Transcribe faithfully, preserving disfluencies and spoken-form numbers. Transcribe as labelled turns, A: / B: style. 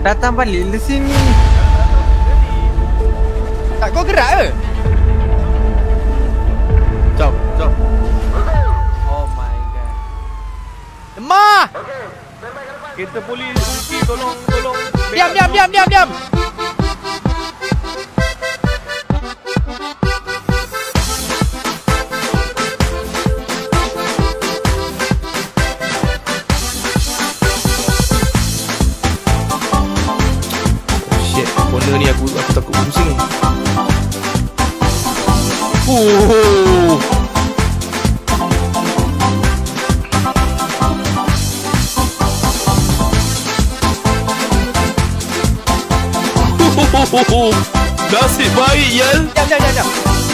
A: Datang balik di sini.
B: Tak kau gerak ke?
A: Jom, jom. Oh my god.
B: Lemah!
C: Kereta polis, Rizky, tolong, tolong.
B: Diam, diam, diam, diam, diam.
C: Shit, corner ni aku aku takut pusing. Oh. Nasib baik, Yel.
B: Diam, diam, diam, diam.